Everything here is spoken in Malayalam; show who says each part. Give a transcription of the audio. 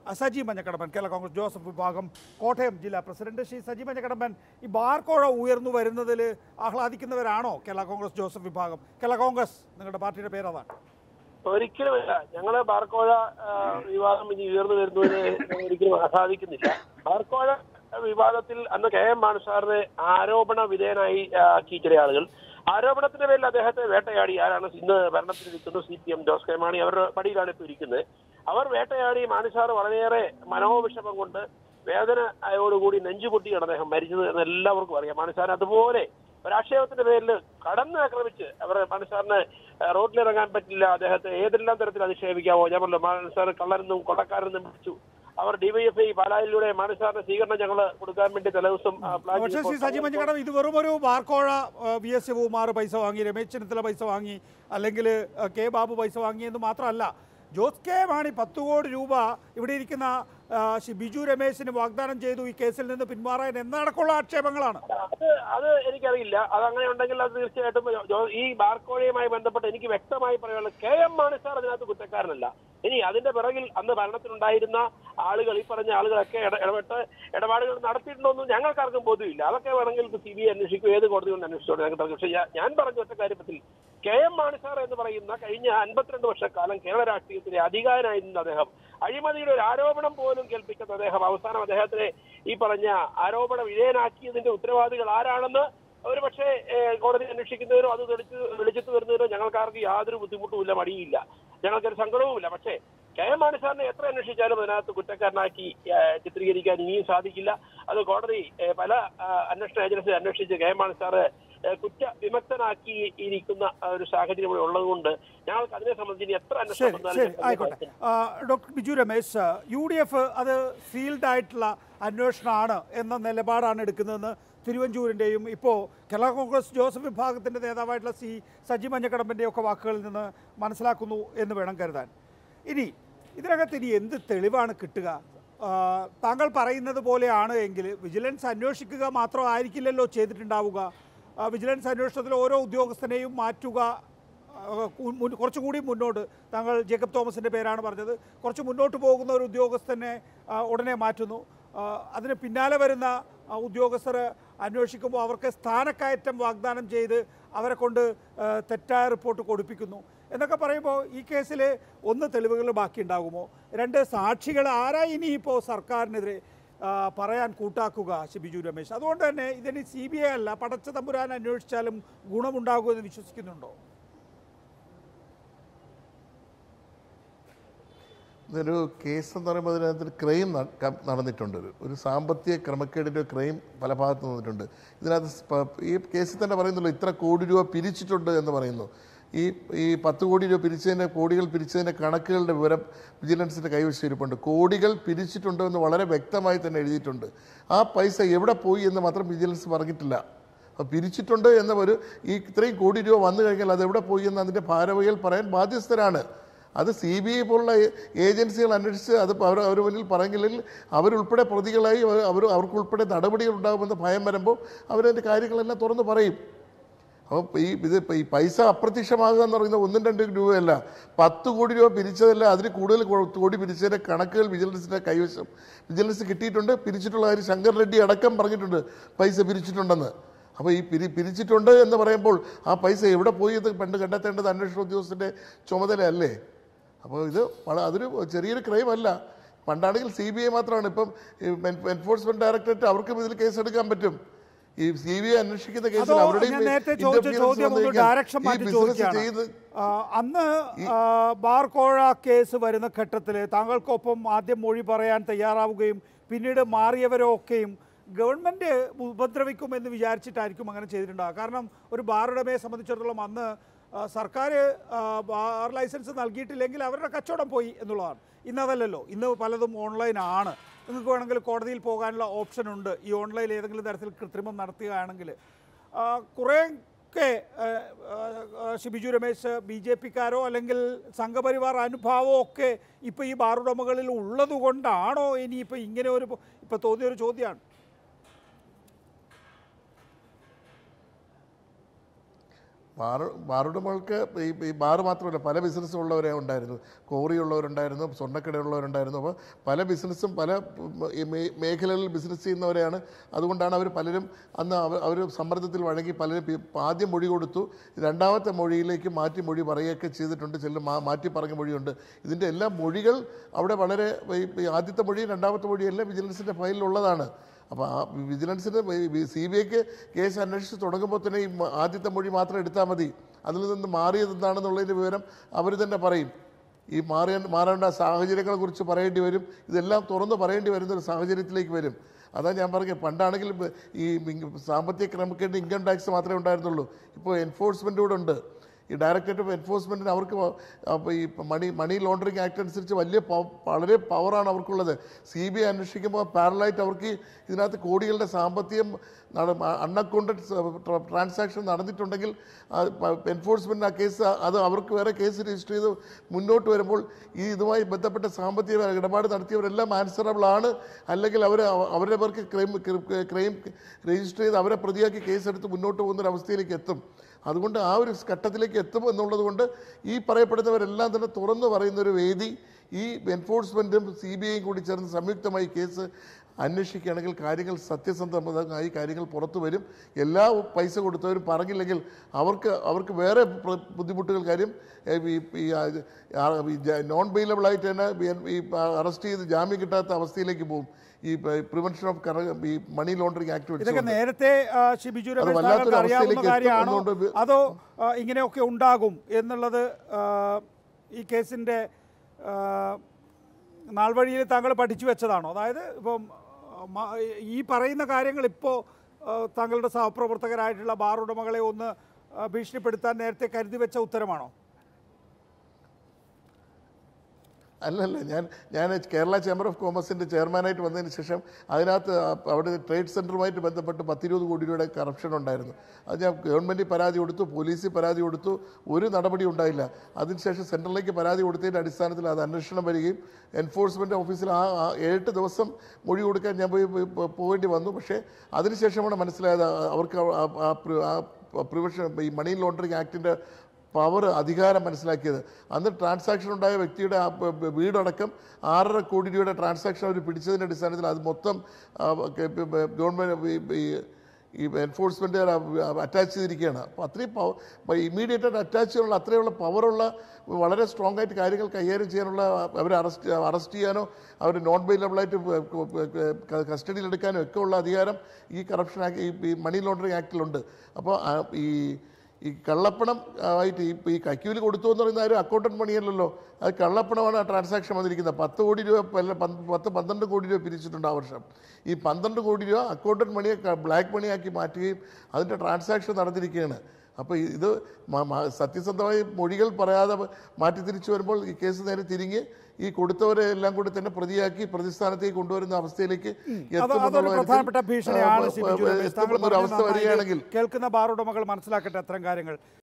Speaker 1: സജി മഞ്ഞക്കടമ്പൻ, കേരള കോൺഗ്രസ് ജോസഫ് വിഭാഗം കോട്ടയം ജില്ലാ പ്രസിഡന്റ്. ശ്രീ സജി മഞ്ഞക്കടമ്പൻ, ഈ ബാർക്കോഴ ഉയർന്നു വരുന്നതിൽ ആഹ്ലാദിക്കുന്നവരാണോ കേരള കോൺഗ്രസ് ജോസഫ് വിഭാഗം? കേരള കോൺഗ്രസ് നിങ്ങളുടെ പാർട്ടിയുടെ പേരതാണ്?
Speaker 2: ഒരിക്കലുമില്ല. ഞങ്ങള് ബാർക്കോഴ വിവാദം ഇനി ഉയർന്നു വരുന്നതിന് ഒരിക്കലും ആഹ്ലാദിക്കുന്നില്ല. ബാർക്കോഴ വിവാദത്തിൽ അന്ന് KM മാണി സാറിനെ ആരോപണ വിധേയനായി ആക്കി ചില ആളുകൾ. ആരോപണത്തിന്റെ പേരിൽ അദ്ദേഹത്തെ വേട്ടയാടി. ആരാണ് ഇന്ന് ഭരണത്തിലിരിക്കുന്നത്? CPM ജോസ് കെ മാണി അവരുടെ പടിയിലാണ് ഇപ്പോൾ ഇരിക്കുന്നത്. അവർ വേട്ടയാടി മാണി സാർ വളരെയേറെ മനോവിഷമം കൊണ്ട് വേദനയോടുകൂടി നെഞ്ചുപൊട്ടിയാണ് അദ്ദേഹം മരിച്ചത് എന്ന് എല്ലാവർക്കും അറിയാം. മാണി സാർ അതുപോലെ ഒരാക്ഷേപത്തിന്റെ പേരിൽ കടന്നാക്രമിച്ച് അവർ മാണി സാറിന് റോഡിലിറങ്ങാൻ പറ്റില്ല, അദ്ദേഹത്തെ ഏതെല്ലാം തരത്തിൽ അധിക്ഷേപിക്കാമോ. ഞാൻ പറഞ്ഞു, മാണി സാർ കള്ളനെന്നും കൊടക്കാരെന്നും വിളിച്ചു. അവർ DYFI പാലായിലൂടെ മാണി സാറിന് സ്വീകരണം ഞങ്ങൾ കൊടുക്കാൻ വേണ്ടി തലേദിവസം
Speaker 1: ഇത് വെറും ഒരു ബാർക്കോഴ VS ശിവകുമാർ പൈസ വാങ്ങി, രമേശ് ചെന്നിത്തല പൈസ വാങ്ങി, അല്ലെങ്കിൽ K ബാബു പൈസ വാങ്ങി എന്ന് മാത്രമല്ല. ജോസ് കെ മാണി 10 കോടി രൂപ ഇവിടെ ഇരിക്കുന്ന ബിജു രമേശിന് വാഗ്ദാനം ചെയ്തു ഈ കേസിൽ നിന്ന് പിന്മാറാൻ എന്നടക്കമുള്ള ആക്ഷേപങ്ങളാണ്.
Speaker 2: അത് എനിക്കറിയില്ല. അതങ്ങനെ ഉണ്ടെങ്കിൽ അത് തീർച്ചയായിട്ടും ഈ ബാർക്കോഴയുമായി ബന്ധപ്പെട്ട് എനിക്ക് വ്യക്തമായി പറയാനുള്ളത് KM മാണി സാർ അതിനകത്ത് കുറ്റക്കാരനല്ല. ഇനി അതിന്റെ പിറകിൽ അന്ന് ഭരണത്തിലുണ്ടായിരുന്ന ആളുകൾ, ഈ പറഞ്ഞ ആളുകളൊക്കെ ഇടപാടുകൾ നടത്തിയിട്ടുണ്ടോന്നും ഞങ്ങൾക്കാർക്കും ബോധ്യമില്ല. അതൊക്കെ വേണമെങ്കിൽ CBI അന്വേഷിക്കും, ഏത് കോടതി കൊണ്ട് അന്വേഷിച്ചോട്ടെ. ഞങ്ങൾക്ക് പക്ഷേ ഞാൻ പറഞ്ഞ ഒറ്റ കാര്യത്തിൽ KM മാണി സാർ എന്ന് പറയുന്ന കഴിഞ്ഞ 52 വർഷക്കാലം കേരള രാഷ്ട്രീയത്തിലെ അധികാരനായിരുന്ന അദ്ദേഹം, അഴിമതിയുടെ ഒരു ആരോപണം പോലും കേൾപ്പിക്കുന്ന അദ്ദേഹം, അവസാനം അദ്ദേഹത്തിനെ ഈ പറഞ്ഞ ആരോപണ വിധേയനാക്കിയതിന്റെ ഉത്തരവാദികൾ ആരാണെന്ന് ഒരു പക്ഷേ കോടതി അന്വേഷിക്കുന്നവരോ അത് വെളിച്ചത്ത് വരുന്നവരോ ഞങ്ങൾക്കാർക്ക് യാതൊരു ബുദ്ധിമുട്ടുമില്ല, മടിയില്ല, ഞങ്ങൾക്കൊരു സങ്കടവുമില്ല. പക്ഷേ KM മാണി സാറിനെ എത്ര അന്വേഷിച്ചാലും അതിനകത്ത് കുറ്റക്കാരനാക്കി ചിത്രീകരിക്കാൻ ഇനിയും സാധിക്കില്ല. അത് കോടതി പല അന്വേഷണ ഏജൻസി അന്വേഷിച്ച് KM മാണി സാറ് കുറ്റവിമുക്തനാക്കി ഇരിക്കുന്ന ഒരു സാഹചര്യം ഇവിടെ ഉള്ളതുകൊണ്ട് ഞങ്ങൾക്ക് അതിനെ സംബന്ധിച്ച് എത്ര
Speaker 1: ആയിക്കോട്ടെ. ഡോക്ടർ ബിജു രമേശ്, UDF അത് ഫീൽഡ് ആയിട്ടുള്ള അന്വേഷണമാണ് എന്ന നിലപാടാണ് എടുക്കുന്നതെന്ന് തിരുവഞ്ചൂരിൻ്റെയും ഇപ്പോൾ കേരള കോൺഗ്രസ് ജോസഫ് വിഭാഗത്തിൻ്റെ നേതാവായിട്ടുള്ള സജി മഞ്ഞക്കടമ്പൻ്റെ ഒക്കെ വാക്കുകളിൽ നിന്ന് മനസ്സിലാക്കുന്നു എന്ന് വേണം കരുതാൻ. ഇനി ഇതിനകത്ത് ഇനി എന്ത് തെളിവാണ് കിട്ടുക? താങ്കൾ പറയുന്നത് പോലെയാണ് എങ്കിൽ വിജിലൻസ് അന്വേഷിക്കുക മാത്രമായിരിക്കില്ലല്ലോ ചെയ്തിട്ടുണ്ടാവുക. വിജിലൻസ് അന്വേഷണത്തിൽ ഓരോ ഉദ്യോഗസ്ഥനെയും മാറ്റുക, കുറച്ചുകൂടി മുന്നോട്ട്, താങ്കൾ ജേക്കബ് തോമസിൻ്റെ പേരാണ് പറഞ്ഞത്, കുറച്ച് മുന്നോട്ട് പോകുന്ന ഒരു ഉദ്യോഗസ്ഥനെ ഉടനെ മാറ്റുന്നു. അതിന് പിന്നാലെ വരുന്ന ഉദ്യോഗസ്ഥർ അന്വേഷിക്കുമ്പോൾ അവർക്ക് സ്ഥാനക്കയറ്റം വാഗ്ദാനം ചെയ്ത് അവരെ കൊണ്ട് തെറ്റായ റിപ്പോർട്ട് കൊടുപ്പിക്കുന്നു എന്നൊക്കെ പറയുമ്പോൾ ഈ കേസിൽ ഒന്ന് തെളിവുകൾ ബാക്കിയുണ്ടാകുമോ? 2 സാക്ഷികൾ ആരാ ഇനിയിപ്പോൾ സർക്കാരിനെതിരെ പറയാൻ കൂട്ടാക്കുക ബിജു രമേശ്? അതുകൊണ്ട് തന്നെ ഇതിന് CBI അല്ല, പടച്ച തമ്പുരാൻ അന്വേഷിച്ചാലും ഗുണമുണ്ടാകുമെന്ന് വിശ്വസിക്കുന്നുണ്ടോ?
Speaker 3: ഇതൊരു കേസ് എന്ന് പറയുമ്പോൾ അതിനകത്തൊരു ക്രൈം നടന്നിട്ടുണ്ട്. ഒരു സാമ്പത്തിക ക്രമക്കേടിൻ്റെ ക്രൈം പല ഭാഗത്ത് നിന്നിട്ടുണ്ട്. ഇതിനകത്ത് ഈ കേസിൽ തന്നെ പറയുന്നുള്ളൂ ഇത്ര കോടി രൂപ പിരിച്ചിട്ടുണ്ട് എന്ന് പറയുന്നു. ഈ 10 കോടി രൂപ കോടികൾ പിരിച്ചതിൻ്റെ കണക്കുകളുടെ വിവരം വിജിലൻസിൻ്റെ കൈവശം ഇരിപ്പുണ്ട്. കോടികൾ പിരിച്ചിട്ടുണ്ട് എന്ന് വളരെ വ്യക്തമായി തന്നെ എഴുതിയിട്ടുണ്ട്. ആ പൈസ എവിടെ പോയി എന്ന് മാത്രം വിജിലൻസ് പറഞ്ഞിട്ടില്ല. അപ്പോൾ പിരിച്ചിട്ടുണ്ട് എന്ന ഇത്രയും കോടി രൂപ വന്നു കഴിഞ്ഞാൽ അതെവിടെ പോയി എന്ന് അതിൻ്റെ ഭാരവാഹികൾ പറയാൻ ബാധ്യസ്ഥരാണ്. അത് CBI പോലുള്ള ഏജൻസികൾ അന്വേഷിച്ച് അത് അവർ മുന്നിൽ പറഞ്ഞില്ലെങ്കിൽ അവരുൾപ്പെടെ പ്രതികളായി അവർക്കുൾപ്പെടെ നടപടികൾ ഉണ്ടാകുമെന്ന് ഭയം വരുമ്പോൾ അവരതിൻ്റെ കാര്യങ്ങളെല്ലാം തുറന്ന് പറയും. അപ്പോൾ ഈ പൈസ അപ്രത്യക്ഷമാകുക എന്ന് പറയുന്നത് 1-2 രൂപയല്ല, 10 കോടി രൂപ പിരിച്ചതല്ല, അതിന് കൂടുതൽ കോടി പിരിച്ചതിൻ്റെ കണക്കുകൾ വിജിലൻസിൻ്റെ കൈവശം വിജിലൻസ് കിട്ടിയിട്ടുണ്ട്. പിരിച്ചിട്ടുള്ള കാര്യം ശങ്കർ റെഡ്ഡി അടക്കം പറഞ്ഞിട്ടുണ്ട് പൈസ പിരിച്ചിട്ടുണ്ടെന്ന്. അപ്പോൾ ഈ പിരിച്ചിട്ടുണ്ട് എന്ന് പറയുമ്പോൾ ആ പൈസ എവിടെ പോയി എന്ന് കണ്ടെത്തേണ്ടത് അന്വേഷണ ഉദ്യോഗസ്ഥൻ്റെ ചുമതലയല്ലേ? അപ്പോൾ അതൊരു ചെറിയൊരു ക്രൈം അല്ല. പണ്ടാണെങ്കിൽ CBI മാത്രമാണ്, ഇപ്പം എൻഫോഴ്സ്മെന്റ് ഡയറക്ടറേറ്റ് അവർക്കും ഇതിൽ കേസെടുക്കാൻ പറ്റും. ഈ CBI അന്വേഷിക്കുന്ന കേസിൽ
Speaker 1: അന്ന് ബാർക്കോഴ കേസ് വരുന്ന ഘട്ടത്തിൽ താങ്കൾക്കൊപ്പം ആദ്യം മൊഴി പറയാൻ തയ്യാറാവുകയും പിന്നീട് മാറിയവരൊക്കെയും ഗവൺമെൻറ് ഉപദ്രവിക്കുമെന്ന് വിചാരിച്ചിട്ടായിരിക്കും അങ്ങനെ ചെയ്തിട്ടുണ്ടാകുക. കാരണം ഒരു ബാർ ഉടമയെ സംബന്ധിച്ചിടത്തോളം അന്ന് സർക്കാർ ബാർ ലൈസൻസ് നൽകിയിട്ടില്ലെങ്കിൽ അവരുടെ കച്ചവടം പോയി എന്നുള്ളതാണ്. ഇന്നതല്ലല്ലോ, ഇന്ന് പലതും ഓൺലൈനാണ്. നിങ്ങൾക്ക് വേണമെങ്കിൽ കോടതിയിൽ പോകാനുള്ള ഓപ്ഷൻ ഉണ്ട്. ഈ ഓൺലൈനിൽ ഏതെങ്കിലും തരത്തിൽ കൃത്രിമം നടത്തുകയാണെങ്കിൽ കുറേയൊക്കെ ബിജു രമേശ് BJPക്കാരോ അല്ലെങ്കിൽ സംഘപരിവാർ അനുഭാവമോ ഒക്കെ ഇപ്പോൾ ഈ ബാർ ഉടമകളിൽ ഉള്ളതുകൊണ്ടാണോ ഇനിയിപ്പോൾ ഇങ്ങനെ ഇപ്പോൾ തോന്നിയൊരു ചോദ്യമാണ്.
Speaker 3: ബാറുടമകൾക്ക് ഈ ബാറ് മാത്രമല്ല പല ബിസിനസ്സും ഉള്ളവരെ ഉണ്ടായിരുന്നു, കോറി ഉള്ളവരുണ്ടായിരുന്നു, സ്വർണ്ണക്കടയുള്ളവരുണ്ടായിരുന്നു. അപ്പോൾ പല ബിസിനസ്സും പല മേഖലകളിൽ ബിസിനസ് ചെയ്യുന്നവരെയാണ്. അതുകൊണ്ടാണ് അവർ പലരും അന്ന് അവർ സമ്മർദ്ദത്തിൽ വഴങ്ങി പലരും ആദ്യം മൊഴി കൊടുത്തു, രണ്ടാമത്തെ മൊഴിയിലേക്ക് മാറ്റി മൊഴി പറയുകയൊക്കെ ചെയ്തിട്ടുണ്ട്. ചില മാറ്റി പറഞ്ഞ മൊഴിയുണ്ട്. ഇതിൻ്റെ എല്ലാ മൊഴികൾ അവിടെ വളരെ ആദ്യത്തെ മൊഴി രണ്ടാമത്തെ മൊഴിയെല്ലാം വിജിലൻസിൻ്റെ ഫയലിലുള്ളതാണ്. അപ്പോൾ ആ വിജിലൻസിന് CBIക്ക് കേസ് അന്വേഷിച്ച് തുടങ്ങുമ്പോൾ തന്നെ ഈ ആദ്യത്തെ മൊഴി മാത്രം എടുത്താൽ മതി. അതിൽ നിന്ന് മാറിയത് എന്താണെന്നുള്ളതിൻ്റെ വിവരം അവർ തന്നെ പറയും. ഈ മാറേണ്ട സാഹചര്യങ്ങളെക്കുറിച്ച് പറയേണ്ടി വരും. ഇതെല്ലാം തുറന്ന് പറയേണ്ടി വരുന്നൊരു സാഹചര്യത്തിലേക്ക് വരും. അതാണ് ഞാൻ പറഞ്ഞത്. പണ്ടാണെങ്കിൽ ഈ സാമ്പത്തിക ക്രമക്കേട് ഇൻകം ടാക്സ് മാത്രമേ ഉണ്ടായിരുന്നുള്ളൂ. ഇപ്പോൾ എൻഫോഴ്സ്മെൻ്റ് കൂടെ ഉണ്ട്. ഈ ഡയറക്ടറേറ്റ് ഓഫ് എൻഫോഴ്സ്മെൻറ്റിന് അവർക്ക് ഈ മണി ലോണ്ടറിങ് ആക്ട് അനുസരിച്ച് വളരെ പവറാണ് അവർക്കുള്ളത്. CBI അന്വേഷിക്കുമ്പോൾ പാരലായിട്ട് അവർക്ക് ഇതിനകത്ത് കോടികളുടെ സാമ്പത്തികം അൺഅക്കൗണ്ടഡ് ട്രാൻസാക്ഷൻ നടന്നിട്ടുണ്ടെങ്കിൽ എൻഫോഴ്സ്മെൻറ്റ് ആ കേസ് അത് അവർക്ക് വേറെ കേസ് രജിസ്റ്റർ ചെയ്ത് മുന്നോട്ട് വരുമ്പോൾ ഇതുമായി ബന്ധപ്പെട്ട സാമ്പത്തിക ഇടപാട് നടത്തിയവരെല്ലാം ആൻസറബിൾ ആണ്. അല്ലെങ്കിൽ അവരുടെ പേർക്ക് ക്രൈം രജിസ്റ്റർ ചെയ്ത് അവരെ പ്രതിയാക്കി കേസെടുത്ത് മുന്നോട്ട് പോകുന്നൊരവസ്ഥയിലേക്ക് എത്തും. അതുകൊണ്ട് ആ ഒരു ഘട്ടത്തിലേക്ക് എത്തും എന്നുള്ളത് കൊണ്ട് ഈ പറയപ്പെടുന്നവരെല്ലാം തന്നെ തുറന്നു പറയുന്നൊരു വേദി ഈ എൻഫോഴ്സ്മെൻറ്റും CBIയും കൂടി ചേർന്ന് സംയുക്തമായി കേസ് അന്വേഷിക്കുകയാണെങ്കിൽ കാര്യങ്ങൾ സത്യസന്ധമായി കാര്യങ്ങൾ പുറത്തു വരും. എല്ലാ പൈസ കൊടുത്തവരും പറഞ്ഞില്ലെങ്കിൽ അവർക്ക് വേറെ ബുദ്ധിമുട്ടുകൾ. കാര്യം നോൺ ബെയിലബിളായിട്ട് തന്നെ ഈ അറസ്റ്റ് ചെയ്ത് ജാമ്യം കിട്ടാത്ത അവസ്ഥയിലേക്ക് പോകും. ഈ പ്രിവെൻഷൻ ഓഫ് ഈ മണി ലോണ്ടറിങ് ആക്ട്
Speaker 1: ഇതൊക്കെ നേരത്തെ ബിജു രമേശ് അറിയാവുന്ന കാര്യമാണോ അതോ ഇങ്ങനെയൊക്കെ ഉണ്ടാകും എന്നുള്ളത് ഈ കേസിൻ്റെ നാൾവഴിയിൽ താങ്കൾ പഠിച്ചു വെച്ചതാണോ? അതായത് ഇപ്പം ഈ പറയുന്ന കാര്യങ്ങൾ ഇപ്പോൾ താങ്കളുടെ സഹപ്രവർത്തകരായിട്ടുള്ള ബാർ ഉടമകളെ ഒന്ന് ഭീഷണിപ്പെടുത്താൻ നേരത്തെ കരുതി വെച്ച ഉത്തരമാണോ?
Speaker 3: അല്ലല്ല, ഞാൻ കേരള ചേംബർ ഓഫ് കോമേഴ്സിൻ്റെ ചെയർമാനായിട്ട് വന്നതിന് ശേഷം അതിനകത്ത് അവിടെ ട്രേഡ് സെൻറ്ററുമായിട്ട് ബന്ധപ്പെട്ട് 10-20 കോടി രൂപയുടെ കറപ്ഷൻ ഉണ്ടായിരുന്നു. അത് ഞാൻ ഗവൺമെൻറ്റിൽ പരാതി കൊടുത്തു, പോലീസിൽ പരാതി കൊടുത്തു, ഒരു നടപടി ഉണ്ടായില്ല. അതിനുശേഷം സെൻട്രലിലേക്ക് പരാതി കൊടുത്തതിൻ്റെ അടിസ്ഥാനത്തിൽ അത് അന്വേഷണം വരികയും എൻഫോഴ്സ്മെൻറ്റ് ഓഫീസിൽ 7 ദിവസം മൊഴി കൊടുക്കാൻ ഞാൻ പോകേണ്ടി വന്നു. പക്ഷേ അതിനുശേഷമാണ് മനസ്സിലായത് അവർക്ക് പ്രിവെൻഷൻ ഈ മണി ലോണ്ടറിങ് ആക്ടിൻ്റെ പവർ അധികാരം മനസ്സിലാക്കിയത്. അന്ന് ട്രാൻസാക്ഷൻ ഉണ്ടായ വ്യക്തിയുടെ വീടടക്കം 6.5 കോടി രൂപയുടെ ട്രാൻസാക്ഷൻ അവർ പിടിച്ചതിൻ്റെ അടിസ്ഥാനത്തിൽ അത് മൊത്തം ഗവൺമെൻറ് ഈ എൻഫോഴ്സ്മെൻറ്റുകാർ അറ്റാച്ച് ചെയ്തിരിക്കുകയാണ്. അപ്പോൾ അത്രയും ഇമ്മീഡിയറ്റായിട്ട് അറ്റാച്ച് ചെയ്യാനുള്ള അത്രയുള്ള പവറുള്ള വളരെ സ്ട്രോങ് ആയിട്ട് കാര്യങ്ങൾ കൈകാര്യം ചെയ്യാനുള്ള അവരെ അറസ്റ്റ് ചെയ്യാനോ അവർ നോൺ ബെയിലബിളായിട്ട് കസ്റ്റഡിയിലെടുക്കാനോ ഒക്കെ ഉള്ള അധികാരം ഈ കറപ്ഷൻ ആക്ട് ഈ മണി ലോണ്ടറിങ് ആക്ടിലുണ്ട്. അപ്പോൾ ഈ കള്ളപ്പണം ആയിട്ട് ഈ കൈക്കൂലി കൊടുത്തു എന്ന് പറയുന്ന ഒരു അക്കൗണ്ടന്റ് മണിയല്ലല്ലോ, അത് കള്ളപ്പണമാണ് ആ ട്രാൻസാക്ഷൻ വന്നിരിക്കുന്നത്. 10 കോടി രൂപ 12 കോടി രൂപ പിരിച്ചിട്ടുണ്ട് ആ വർഷം. ഈ 12 കോടി രൂപ അക്കൗണ്ടന്റ് മണിയെ ബ്ലാക്ക് മണിയാക്കി മാറ്റുകയും അതിൻ്റെ ട്രാൻസാക്ഷൻ നടന്നിരിക്കുകയാണ്. അപ്പോൾ ഇത് സത്യസന്ധമായി മൊഴികൾ പറയാതെ മാറ്റിത്തിരിച്ചു വരുമ്പോൾ ഈ കേസ് നേരെ തിരിഞ്ഞ് ഈ കൊടുത്തവരെ എല്ലാം കൂടി തന്നെ പ്രതിയാക്കി പ്രതിസ്ഥാനത്തേക്ക് കൊണ്ടുവരുന്ന അവസ്ഥയിലേക്ക്
Speaker 1: പ്രധാനപ്പെട്ട ഭീഷണിയാണ്.
Speaker 3: അവസ്ഥ വരികയാണെങ്കിൽ
Speaker 1: കേൾക്കുന്ന ബാർ ഉടമകൾ മനസ്സിലാക്കട്ടെ അത്തരം കാര്യങ്ങൾ.